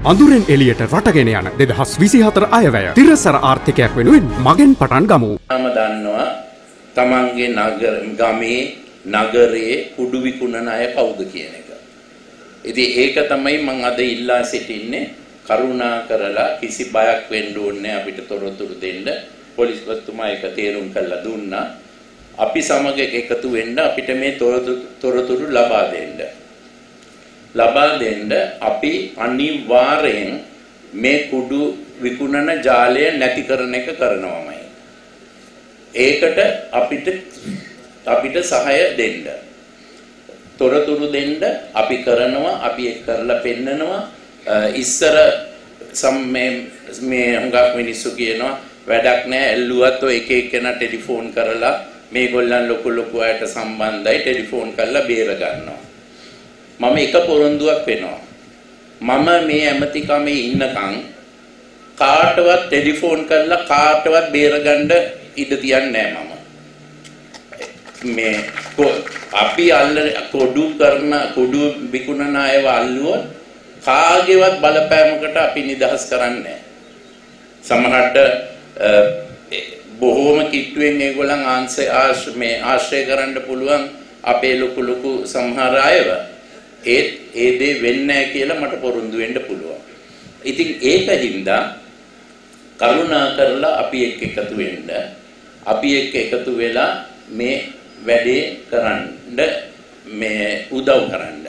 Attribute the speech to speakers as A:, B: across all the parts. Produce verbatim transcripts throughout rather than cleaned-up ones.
A: අඳුරෙන් එළියට රටගෙන යන දෙදහස් විසිහතර අයවැය තිරසර ආර්ථිකයක් වෙනුවෙන් මගෙන් පටන් ගමු.
B: මම දන්නවා තමන්ගේ නගර ගමේ නගරයේ කුඩු විකුණන අය කවුද කියන එක. ඉතින් ඒක තමයි මම අද ඉල්ලා සිටින්නේ. කරුණා කරලා කිසි බයක් වෙන්න ඕනේ අපිට තොරතුරු දෙන්න. පොලිස්පතිතුමා ඒක තේරුම් කරලා දුන්නා. අපි සමග එකතු වෙන්න අපිට මේ තොරතුරු ලබා දෙන්න. ලබා දෙන්න අපි අනිවාර්යෙන් මේ කුඩු විකුණන ජාලය නැති කරන එක කරනවාමයි. ඒකට අපිට අපිට සහාය දෙන්න. තොරතුරු දෙන්න අපි කරනවා, අපි ඒක කරලා පෙන්නනවා. ඉස්සර සම් මේ මේ හුඟක් මිනිස්සු කියනවා වැඩක් නැහැ ඇල්ලුවත් ඔය එක එක්කෙනා ටෙලිෆෝන් කරලා මේගොල්ලන් ලොකු ලොකු අයට සම්බන්ධයි ටෙලිෆෝන් කරලා බේර ගන්නවා. මම එක පොරොන්දුවක් වෙනවා. මම මේ ඇමතිකමේ ඉන්නකම් කාටවත් ටෙලිෆෝන් කරලා කාටවත් බේරගන්න ඉඩ තියන්නේ නැහැ මම. මේ අපි අල්ල කොඩු කරන කොඩු විකුණන අයව අල්ලුවොත් කාගේවත් බලපෑමකට අපි නිදහස් කරන්නේ නැහැ. සමහරට බොහෝම කිට්ටුවෙන් ඒගොල්ලන් ආන්සේ ආශ මේ ආශ්‍රය කරන්න පුළුවන් අපේ ලොකු ලොකු සමහර අයව. ඒත් ඒ දේ වෙන්නේ නැහැ කියලා මට පොරොන්දු වෙන්න පුළුවන්. ඉතින් ඒකින්ද කරුණා කරලා අපි එක්ක එකතු වෙන්න, අපි එක්ක එකතු වෙලා මේ වැඩේ කරන්න, මේ උදව් කරන්න.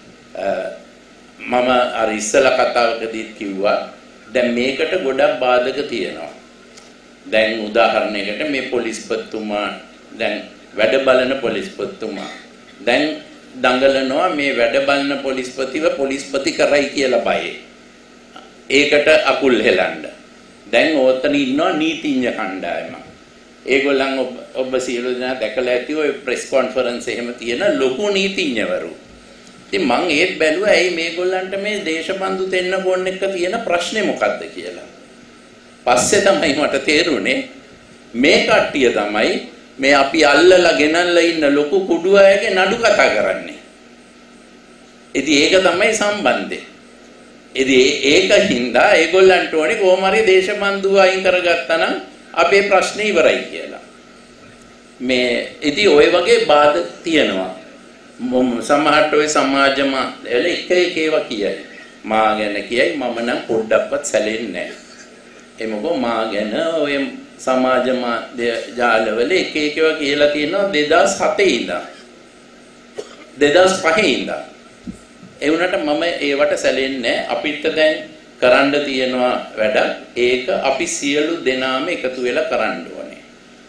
B: මම අර ඉස්සලා කතාවකදීත් කිව්වා දැන් මේකට ගොඩක් බාධක තියෙනවා. දැන් උදාහරණයකට මේ පොලිස්පතිතුමා දැන් වැඩ බලන පොලිස්පතිතුමා දැන් දඟලනවා මේ වැඩ බලන පොලිස්පතිව පොලිස්පති කරයි කියලා බයයි. ඒකට අකුල් හෙලන්න. දැන් ඕතන ඉන්නවා නීතිඥ කණ්ඩායම. ඒගොල්ලන් ඔබ සියලු දෙනා දැකලා ඇති ඔය ප්‍රෙස් කොන්ෆරන්ස් එහෙම තියෙන ලොකු නීතිඥවරු. ඉතින් මං ඒත් බැලුවා ඇයි මේගොල්ලන්ට මේ දේශබන්දු දෙන්න ඕන එක තියෙන ප්‍රශ්නේ මොකද්ද කියලා. පස්සේ තමයි මට තේරුනේ මේ කට්ටිය තමයි මේ අපි අල්ලලා ගෙනල්ලා ඉන්න ලොකු කුඩු අයගේ නඩු කතා කරන්නේ. ඉතින් ඒක තමයි සම්බන්ධය. ඉතින් ඒකින්ද ඒගොල්ලන්ට ඕනේ කොහොම හරි දේශබන්දු අයින් කරගත්තා නම් අපේ ප්‍රශ්නේ ඉවරයි කියලා. මේ ඉතින් ওই වගේ බාධක තියෙනවා. සමහරට ඔය සමාජ මාධ්‍යවල එක එක ඒවා කියයි. මා ගැන කියයි මම නම් පොඩ්ඩක්වත් සැලෙන්නේ නැහැ. ඒ මොකෝ මා ගැන ඔය සමාජ මාධ්‍ය ජාලවල එක එක ඒවා කියලා තියෙනවා දෙදාස් හතේ ඉඳන්. දෙදාස් පහේ ඉඳන්. ඒ වුණාට මම ඒවට සැලෙන්නේ නැහැ. අපිට දැන් කරන්න තියෙනවා වැඩ. ඒක අපි සියලු දෙනාම එකතු වෙලා කරන්න ඕනේ.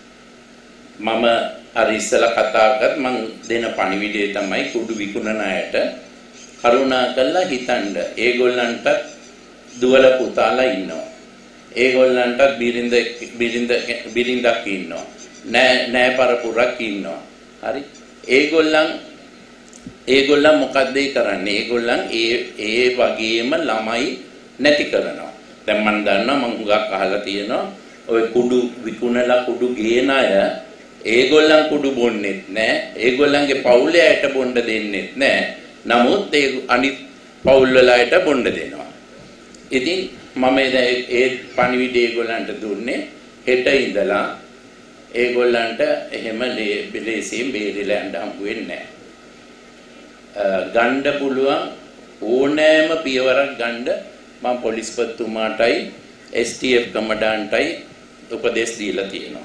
B: මම අර ඉස්සලා කතා කරත් මං දෙන පණිවිඩය තමයි කුඩු විකුණන අයට කරුණා කරලා හිතන්න. ඒගොල්ලන්ට දුවල පුතාලා ඉන්නවා. ඒගොල්ලන්ට බිරිඳ බිරිඳ බිරිඳක් ඉන්නවා. නෑ නෑ පරපුරක් ඉන්නවා. හරි. ඒගොල්ලන් ඒගොල්ලන් මොකද්ද කරන්නේ? ඒගොල්ලන් ඒ ඒ වගේම ළමයි නැති කරනවා. දැන් මම දන්නවා මම හුඟක් අහලා තියෙනවා ඔය කුඩු විකුණලා කුඩු ගේන අය ඒගොල්ලන් කුඩු බොන්නෙත් නෑ. ඒගොල්ලන්ගේ පවුලේ අයට බොන්න දෙන්නෙත් නෑ. නමුත් ඒ අනිත් පවුල් වල අයට බොන්න දෙනවා. ඉතින් මම ඒ පණිවිඩය ඒගොල්ලන්ට දුන්නේ හෙට ඉඳලා ඒගොල්ලන්ට එහෙම ලේසියෙන් බේරිලා යන්න හම්බ වෙන්නේ නෑ. ගන්න පුළුවන් ඕනෑම පියවරක් ගන්න මම පොලිස්පතිතුමාටයි එස් ටී එෆ් කමඩාන්ටයි උපදෙස් දීලා තියෙනවා.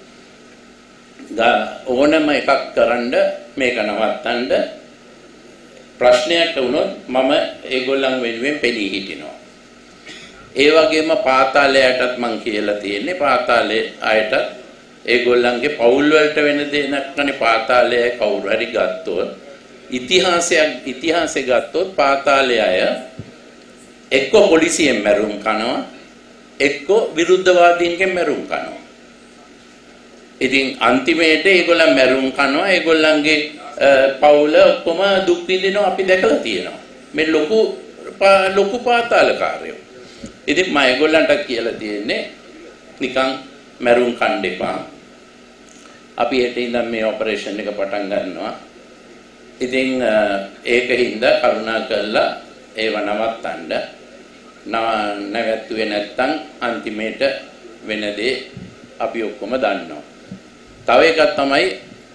B: ඕනම එකක් කරන්න මේක නවත්තන්න ප්‍රශ්නයක් වුණොත් මම ඒගොල්ලන් වෙනුවෙන් පෙනී හිටිනවා. ඒ වගේම පාතාලයටත් මං කියලා තියෙන්නේ පාතාලයේ අයට ඒගොල්ලන්ගේ පවුල් වලට වෙන දේ නැත්නම් පාතාලය කවුරු හරි ගත්තොත් ඉතිහාසයක් ඉතිහාසෙ ගත්තොත් පාතාලයේ අය එක්ක පොලිසියෙන් මැරුම් කනවා එක්ක විරුද්ධවාදීන්ගෙන් මැරුම් කනවා. ඉතින් අන්තිමේට ඒගොල්ලන් මැරුම් කනවා ඒගොල්ලන්ගේ පවුල ඔක්කොම දුක් විඳිනවා අපි දැකලා තියෙනවා. මේ ලොකු ලොකු පාතාලකාරයෝ. ඉතින් මම ඒගොල්ලන්ට කියලා තියෙන්නේ නිකන් මැරුම් කන්න එපා. අපි හෙට ඉඳන් මේ ඔපරේෂන් එක පටන් ගන්නවා. ඉතින් ඒකින්ද කරුණා කරලා ඒව නවත්තන්න නැවැත්තුවේ නැත්තම් අන්තිමේට වෙන දේ අපි ඔක්කොම දන්නවා. තව එකක් තමයි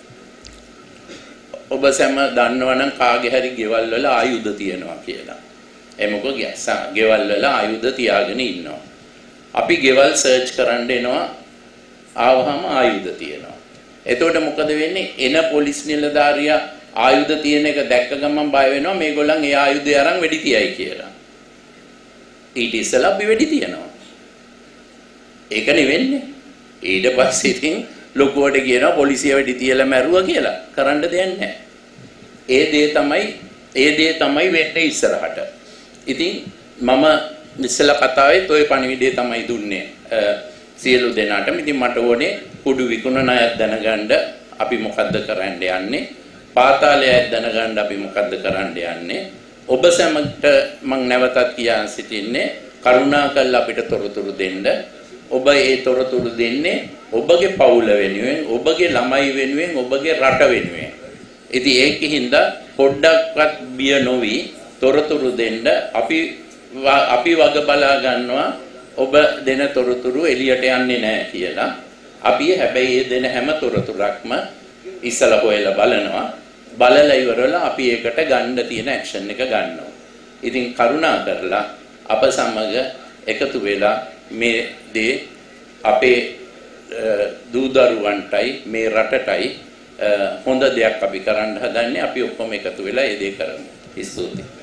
B: ඔබ සැම දන්නවනම් කාගේ හරි ගෙවල් වල ආයුධ තියෙනවා කියලා. ඒ මොකද ගෙවල් වල ආයුධ තියාගෙන ඉන්නවා. අපි ගෙවල් සර්ච් කරන්න එනවා ආවහම ආයුධ තියෙනවා. එතකොට මොකද වෙන්නේ? එන පොලිස් නිලධාරියා ආයුධ තියෙන එක දැක්ක ගමන් බය වෙනවා මේගොල්ලන් ඒ ආයුධය අරන් වෙඩි තියයි කියලා. ඊට ඉස්සෙල්ලා අපි වෙඩි තියනවා. ඒක නෙවෙන්නේ. ඊට පස්සේ ඉතින් ලොකුවට කියනවා පොලිසිය වෙඩි තියලා මැරුවා කියලා. කරන්න දෙයක් නැහැ. ඒ දේ තමයි ඒ දේ තමයි වෙන්නේ ඉස්සරහට. ඉතින් මම ඉස්සෙල්ලා කතාවේ toy පණිවිඩය තමයි දුන්නේ සියලු දෙනාට. ඉතින් මට ඕනේ කුඩු විකුණන අයත් දැනගන්න අපි මොකද්ද කරන්න යන්නේ. පාතාලයත් දැනගන්න අපි මොකද්ද කරන්න යන්නේ. ඔබ සැමට මම නැවතත් කියා සිටින්නේ කරුණාකරලා අපිට තොරතුරු දෙන්න. ඔබ ඒ තොරතුරු දෙන්නේ ඔබගේ පවුල වෙනුවෙන්, ඔබගේ ළමයි වෙනුවෙන්, ඔබගේ රට වෙනුවෙන්. ඉතින් ඒකින්ද පොඩ්ඩක්වත් බිය නොවි තොරතුරු දෙන්න. අපි අපි වග බලා ගන්නවා ඔබ දෙන තොරතුරු එළියට යන්නේ නැහැ කියලා. අපි හැබැයි ඒ දෙන හැම තොරතුරක්ම ඉස්සලා හොයලා බලනවා. බලලා ඉවරලා අපි ඒකට ගන්න තියෙන ඇක්ෂන් එක ගන්නවා. ඉතින් කරුණා කරලා අප සමග එකතු වෙලා මේ දේ අපේ දූ දරුවන්ටයි මේ රටටයි හොඳ දෙයක් අපි කරන්න හදන්නේ. අපි ඔක්කොම එකතු වෙලා ඒ දේ කරමු. ස්තුතියි.